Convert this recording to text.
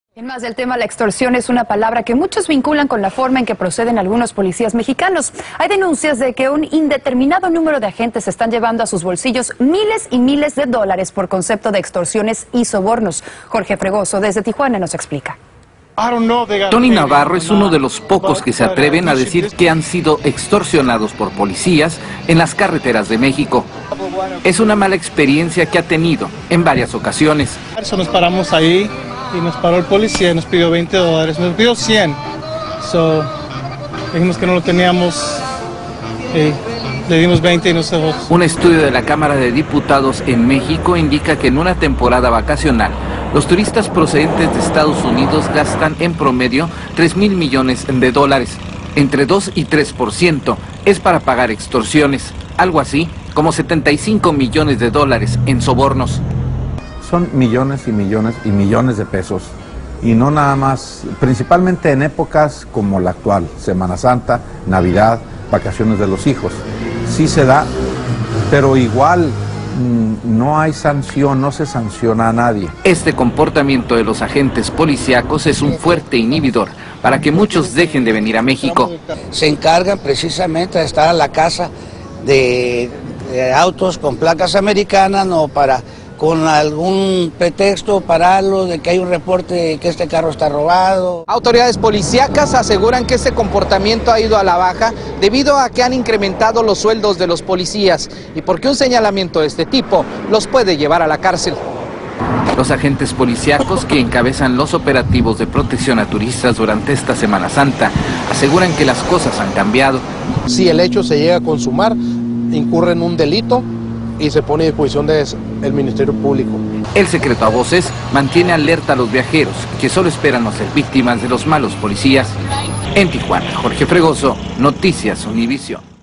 En más del tema, la extorsión es una palabra que muchos vinculan con la forma en que proceden algunos policías mexicanos. Hay denuncias de que un indeterminado número de agentes están llevando a sus bolsillos miles y miles de dólares por concepto de extorsiones y sobornos. Jorge Fregoso, desde Tijuana, nos explica. Tony Navarro es uno de los pocos que se atreven a decir que han sido extorsionados por policías en las carreteras de México. Es una mala experiencia que ha tenido en varias ocasiones. Nos paramos ahí y nos paró el policía y nos pidió $20, nos pidió 100. Dijimos que no lo teníamos, le dimos 20 y nos dejó. Un estudio de la Cámara de Diputados en México indica que en una temporada vacacional, los turistas procedentes de Estados Unidos gastan en promedio 3,000 millones de dólares. Entre 2 y 3% es para pagar extorsiones, algo así como 75 millones de dólares en sobornos. Son millones y millones y millones de pesos, y no nada más, principalmente en épocas como la actual, Semana Santa, Navidad, vacaciones de los hijos. Sí se da, pero igual no hay sanción, no se sanciona a nadie. Este comportamiento de los agentes policíacos es un fuerte inhibidor para que muchos dejen de venir a México. Se encargan precisamente de estar a la casa de autos con placas americanas, no para con algún pretexto pararlo, de que hay un reporte de que este carro está robado. Autoridades policíacas aseguran que este comportamiento ha ido a la baja debido a que han incrementado los sueldos de los policías y porque un señalamiento de este tipo los puede llevar a la cárcel. Los agentes policíacos que encabezan los operativos de protección a turistas durante esta Semana Santa aseguran que las cosas han cambiado. Si el hecho se llega a consumar, incurre en un delito y se pone a disposición del Ministerio Público. El secreto a voces mantiene alerta a los viajeros que solo esperan no ser víctimas de los malos policías. En Tijuana, Jorge Fregoso, Noticias Univisión.